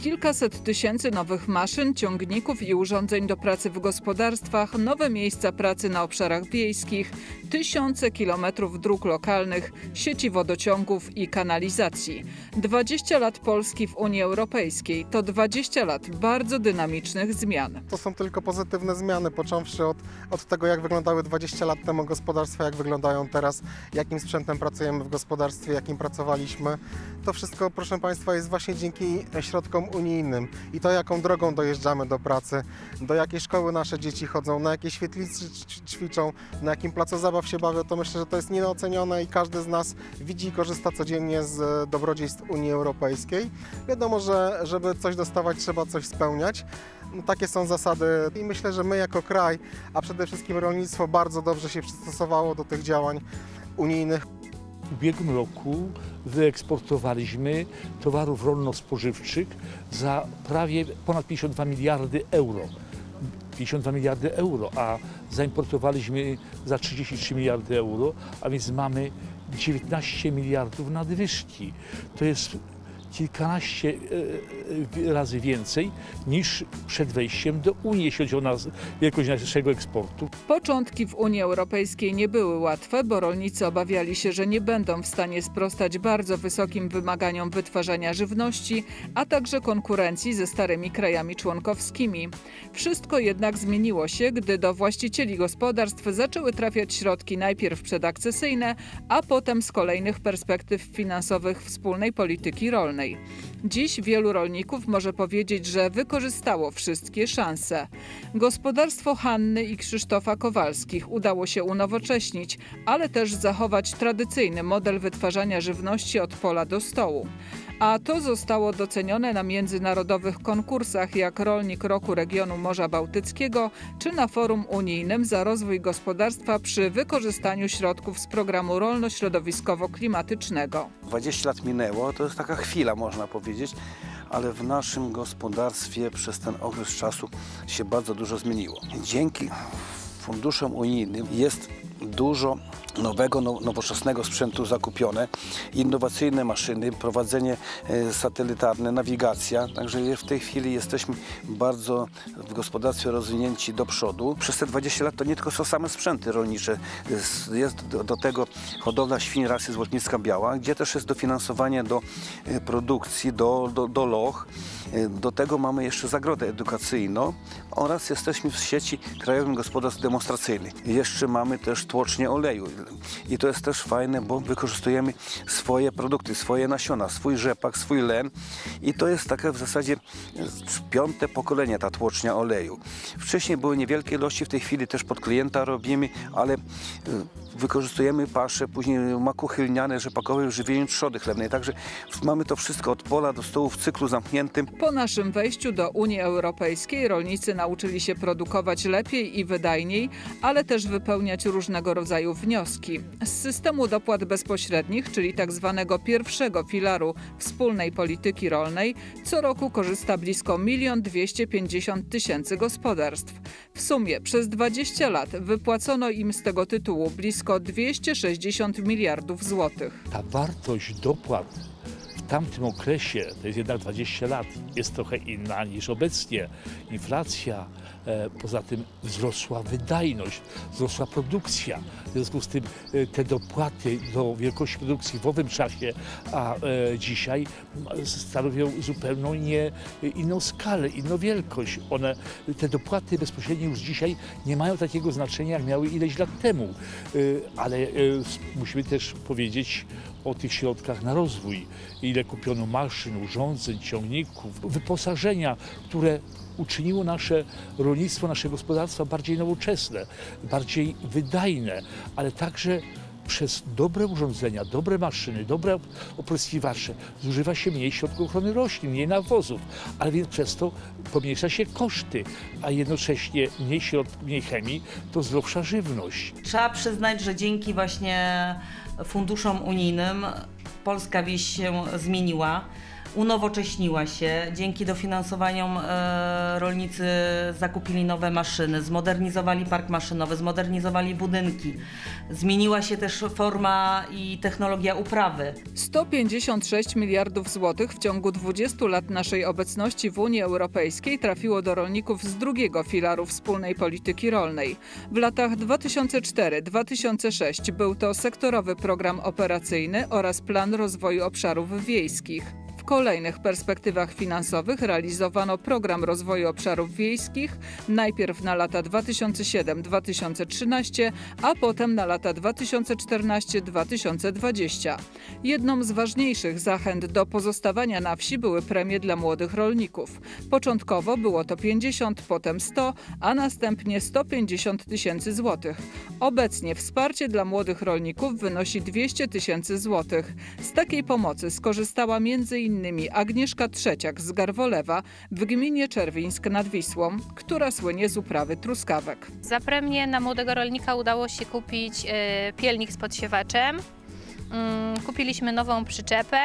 Kilkaset tysięcy nowych maszyn, ciągników i urządzeń do pracy w gospodarstwach, nowe miejsca pracy na obszarach wiejskich, tysiące kilometrów dróg lokalnych, sieci wodociągów i kanalizacji. 20 lat Polski w Unii Europejskiej to 20 lat bardzo dynamicznych zmian. To są tylko pozytywne zmiany, począwszy od tego, jak wyglądały 20 lat temu gospodarstwa, jak wyglądają teraz, jakim sprzętem pracujemy w gospodarstwie, jakim pracowaliśmy. To wszystko, proszę Państwa, jest właśnie dzięki środkom unijnym i to, jaką drogą dojeżdżamy do pracy, do jakiej szkoły nasze dzieci chodzą, na jakiej świetlicy ćwiczą, na jakim placu zabaw się bawią, to myślę, że to jest nieocenione i każdy z nas widzi i korzysta codziennie z dobrodziejstw Unii Europejskiej. Wiadomo, że żeby coś dostawać, trzeba coś spełniać. No, takie są zasady i myślę, że my jako kraj, a przede wszystkim rolnictwo bardzo dobrze się przystosowało do tych działań unijnych. W ubiegłym roku wyeksportowaliśmy towarów rolno-spożywczych za prawie ponad 52 miliardy euro. 52 miliardy euro, a zaimportowaliśmy za 33 miliardy euro, a więc mamy 19 miliardów nadwyżki. To jest kilkanaście razy więcej niż przed wejściem do Unii, jeśli chodzi o wielkość naszego eksportu. Początki w Unii Europejskiej nie były łatwe, bo rolnicy obawiali się, że nie będą w stanie sprostać bardzo wysokim wymaganiom wytwarzania żywności, a także konkurencji ze starymi krajami członkowskimi. Wszystko jednak zmieniło się, gdy do właścicieli gospodarstw zaczęły trafiać środki najpierw przedakcesyjne, a potem z kolejnych perspektyw finansowych wspólnej polityki rolnej. Dziś wielu rolników może powiedzieć, że wykorzystało wszystkie szanse. Gospodarstwo Hanny i Krzysztofa Kowalskich udało się unowocześnić, ale też zachować tradycyjny model wytwarzania żywności od pola do stołu. A to zostało docenione na międzynarodowych konkursach jak Rolnik Roku Regionu Morza Bałtyckiego czy na Forum Unijnym za rozwój gospodarstwa przy wykorzystaniu środków z programu rolno-środowiskowo-klimatycznego. 20 lat minęło, to jest taka chwila, można powiedzieć, ale w naszym gospodarstwie przez ten okres czasu się bardzo dużo zmieniło. Dzięki funduszom unijnym jest dużo nowego, nowoczesnego sprzętu zakupione, innowacyjne maszyny, prowadzenie satelitarne, nawigacja. Także w tej chwili jesteśmy bardzo w gospodarstwie rozwinięci do przodu. Przez te 20 lat to nie tylko są same sprzęty rolnicze. Jest do tego hodowla świń rasy złotnicka biała, gdzie też jest dofinansowanie do produkcji, do loch. Do tego mamy jeszcze zagrodę edukacyjną oraz jesteśmy w sieci Krajowych Gospodarstw Demonstracyjnych. Jeszcze mamy też tłocznię oleju i to jest też fajne, bo wykorzystujemy swoje produkty, swoje nasiona, swój rzepak, swój len i to jest takie w zasadzie 5. pokolenie ta tłocznia oleju. Wcześniej były niewielkie ilości, w tej chwili też pod klienta robimy, ale wykorzystujemy pasze, później makuchy lniane, rzepakowe w żywieniu trzody chlebnej. Także mamy to wszystko od pola do stołu w cyklu zamkniętym. Po naszym wejściu do Unii Europejskiej rolnicy nauczyli się produkować lepiej i wydajniej, ale też wypełniać różnego rodzaju wnioski. Z systemu dopłat bezpośrednich, czyli tzw. pierwszego filaru wspólnej polityki rolnej, co roku korzysta blisko 1 250 000 gospodarstw. W sumie przez 20 lat wypłacono im z tego tytułu blisko 260 miliardów złotych. Ta wartość dopłat w tamtym okresie, to jest jednak 20 lat, jest trochę inna niż obecnie. Inflacja, poza tym wzrosła wydajność, wzrosła produkcja. W związku z tym te dopłaty do wielkości produkcji w owym czasie, a dzisiaj stanowią zupełnie inną skalę, inną wielkość. Te dopłaty bezpośrednie już dzisiaj nie mają takiego znaczenia, jak miały ileś lat temu. Ale musimy też powiedzieć o tych środkach na rozwój. Ile kupiono maszyn, urządzeń, ciągników, wyposażenia, które uczyniło nasze rolnictwo, nasze gospodarstwa bardziej nowoczesne, bardziej wydajne, ale także przez dobre urządzenia, dobre maszyny, dobre opryskiwacze zużywa się mniej środków ochrony roślin, mniej nawozów, ale więc przez to pomniejsza się koszty, a jednocześnie mniej chemii, to zdrowsza żywność. Trzeba przyznać, że dzięki właśnie funduszom unijnym polska wieś się zmieniła. unowocześniła się. Dzięki dofinansowaniom rolnicy zakupili nowe maszyny, zmodernizowali park maszynowy, zmodernizowali budynki. Zmieniła się też forma i technologia uprawy. 156 miliardów złotych w ciągu 20 lat naszej obecności w Unii Europejskiej trafiło do rolników z drugiego filaru wspólnej polityki rolnej. W latach 2004-2006 był to sektorowy program operacyjny oraz plan rozwoju obszarów wiejskich. W kolejnych perspektywach finansowych realizowano program rozwoju obszarów wiejskich, najpierw na lata 2007-2013, a potem na lata 2014-2020. Jedną z ważniejszych zachęt do pozostawania na wsi były premie dla młodych rolników. Początkowo było to 50, potem 100, a następnie 150 tysięcy złotych. Obecnie wsparcie dla młodych rolników wynosi 200 tysięcy złotych. Z takiej pomocy skorzystała m.in. Agnieszka Trzeciak z Garwolewa w gminie Czerwińsk nad Wisłą, która słynie z uprawy truskawek. Za premię na młodego rolnika udało się kupić pielnik z podsiewaczem. Kupiliśmy nową przyczepę,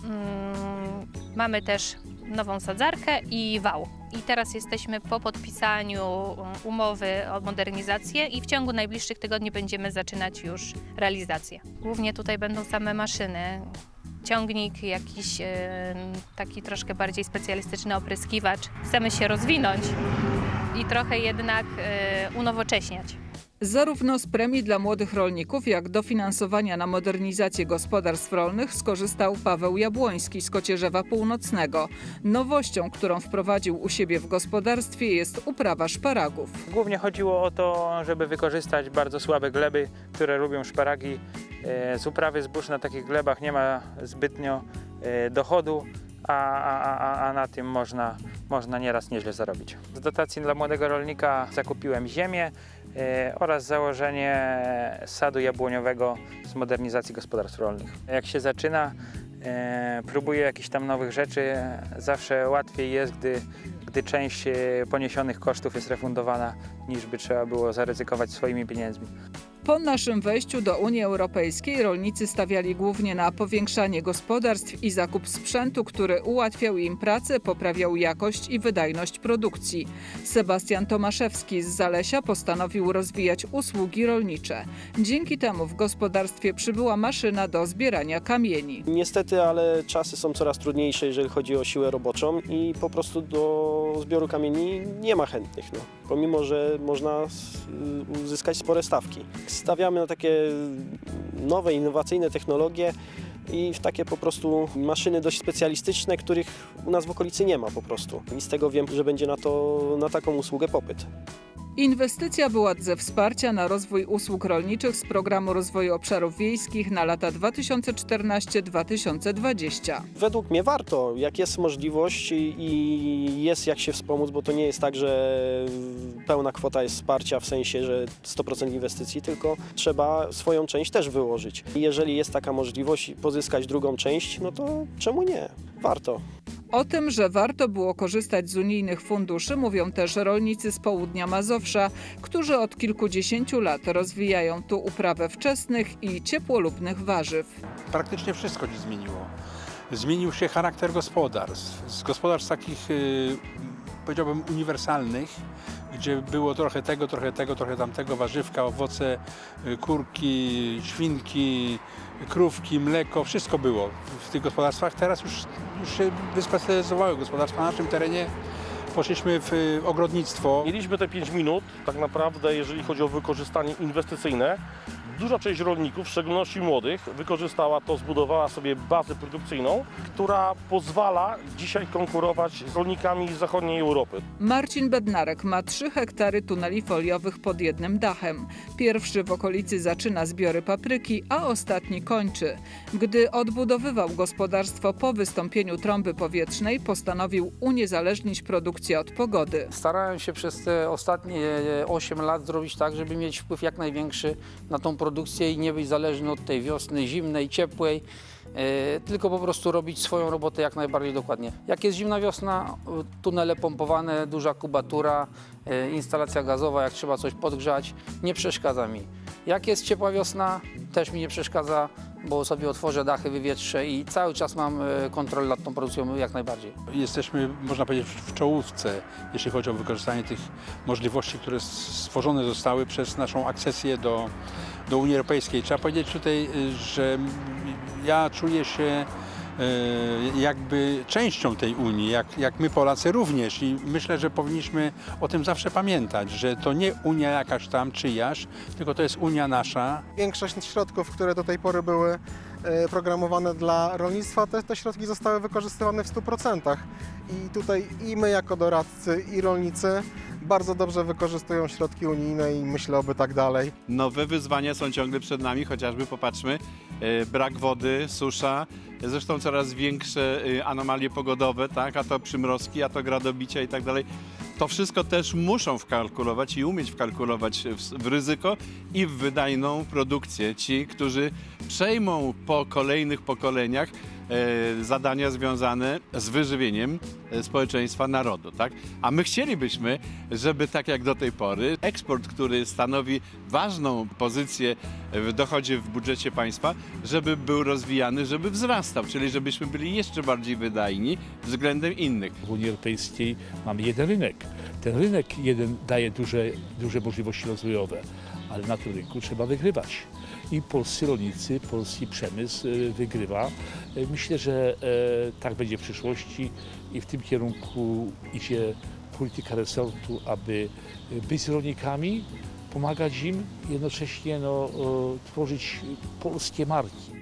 mamy też nową sadzarkę i wał. I teraz jesteśmy po podpisaniu umowy o modernizację i w ciągu najbliższych tygodni będziemy zaczynać już realizację. Głównie tutaj będą same maszyny. Ciągnik, jakiś taki troszkę bardziej specjalistyczny opryskiwacz. Chcemy się rozwinąć i trochę jednak unowocześniać. Zarówno z premii dla młodych rolników, jak dofinansowania na modernizację gospodarstw rolnych skorzystał Paweł Jabłoński z Kocierzewa Północnego. Nowością, którą wprowadził u siebie w gospodarstwie, jest uprawa szparagów. Głównie chodziło o to, żeby wykorzystać bardzo słabe gleby, które lubią szparagi. Z uprawy zbóż na takich glebach nie ma zbytnio dochodu, a na tym można nieraz nieźle zarobić. Z dotacji dla młodego rolnika zakupiłem ziemię oraz założenie sadu jabłoniowego z modernizacji gospodarstw rolnych. Jak się zaczyna, próbuję jakichś tam nowych rzeczy, zawsze łatwiej jest, gdy część poniesionych kosztów jest refundowana, niż by trzeba było zaryzykować swoimi pieniędzmi. Po naszym wejściu do Unii Europejskiej rolnicy stawiali głównie na powiększanie gospodarstw i zakup sprzętu, który ułatwiał im pracę, poprawiał jakość i wydajność produkcji. Sebastian Tomaszewski z Zalesia postanowił rozwijać usługi rolnicze. Dzięki temu w gospodarstwie przybyła maszyna do zbierania kamieni. Niestety, ale czasy są coraz trudniejsze, jeżeli chodzi o siłę roboczą i po prostu do zbioru kamieni nie ma chętnych. Pomimo że można uzyskać spore stawki. Stawiamy na takie nowe, innowacyjne technologie i w takie po prostu maszyny dość specjalistyczne, których u nas w okolicy nie ma po prostu. I z tego wiem, że będzie na taką usługę popyt. Inwestycja była ze wsparcia na rozwój usług rolniczych z Programu Rozwoju Obszarów Wiejskich na lata 2014-2020. Według mnie warto, jak jest możliwość i jest jak się wspomóc, bo to nie jest tak, że pełna kwota jest wsparcia w sensie, że 100% inwestycji, tylko trzeba swoją część też wyłożyć. Jeżeli jest taka możliwość pozyskać drugą część, no to czemu nie? Warto. O tym, że warto było korzystać z unijnych funduszy, mówią też rolnicy z południa Mazowsza, którzy od kilkudziesięciu lat rozwijają tu uprawę wczesnych i ciepłolubnych warzyw. Praktycznie wszystko się zmieniło. Zmienił się charakter gospodarstw. Z gospodarstw takich, powiedziałbym, uniwersalnych, gdzie było trochę tego, trochę tamtego, warzywka, owoce, kurki, świnki, krówki, mleko, wszystko było w tych gospodarstwach. Teraz już się wyspecjalizowały gospodarstwa. Na naszym terenie poszliśmy w ogrodnictwo. Mieliśmy te 5 minut, tak naprawdę, jeżeli chodzi o wykorzystanie inwestycyjne. Duża część rolników, w szczególności młodych, wykorzystała to, zbudowała sobie bazę produkcyjną, która pozwala dzisiaj konkurować z rolnikami z zachodniej Europy. Marcin Bednarek ma 3 hektary tuneli foliowych pod jednym dachem. Pierwszy w okolicy zaczyna zbiory papryki, a ostatni kończy. Gdy odbudowywał gospodarstwo po wystąpieniu trąby powietrznej, postanowił uniezależnić produkcję od pogody. Starałem się przez te ostatnie 8 lat zrobić tak, żeby mieć wpływ jak największy na tą produkcję i nie być zależny od tej wiosny zimnej, ciepłej, tylko po prostu robić swoją robotę jak najbardziej dokładnie. Jak jest zimna wiosna, tunele pompowane, duża kubatura, instalacja gazowa, jak trzeba coś podgrzać, nie przeszkadza mi. Jak jest ciepła wiosna, też mi nie przeszkadza, bo sobie otworzę dachy, wywietrzę i cały czas mam kontrolę nad tą produkcją jak najbardziej. Jesteśmy, można powiedzieć, w czołówce, jeśli chodzi o wykorzystanie tych możliwości, które stworzone zostały przez naszą akcesję do Unii Europejskiej. Trzeba powiedzieć tutaj, że ja czuję się jakby częścią tej Unii, jak my Polacy również i myślę, że powinniśmy o tym zawsze pamiętać, że to nie Unia jakaś tam czyjaś, tylko to jest Unia nasza. Większość środków, które do tej pory były programowane dla rolnictwa, te środki zostały wykorzystywane w 100%. I tutaj i my jako doradcy, i rolnicy bardzo dobrze wykorzystują środki unijne i myślę, oby tak dalej. Nowe wyzwania są ciągle przed nami, chociażby popatrzmy, brak wody, susza, zresztą coraz większe anomalie pogodowe, tak? A to przymrozki, a to gradobicia i tak dalej. To wszystko też muszą wkalkulować i umieć wkalkulować w ryzyko i w wydajną produkcję. Ci, którzy przejmą po kolejnych pokoleniach zadania związane z wyżywieniem społeczeństwa, narodu, tak? A my chcielibyśmy, żeby tak jak do tej pory eksport, który stanowi ważną pozycję w dochodzie w budżecie państwa, żeby był rozwijany, żeby wzrastał, czyli żebyśmy byli jeszcze bardziej wydajni względem innych. W Unii Europejskiej mamy jeden rynek. Ten rynek jeden daje duże możliwości rozwojowe, ale na tym rynku trzeba wygrywać. I polscy rolnicy, polski przemysł wygrywa. Myślę, że tak będzie w przyszłości i w tym kierunku idzie polityka resortu, aby być z rolnikami, pomagać im, jednocześnie tworzyć polskie marki.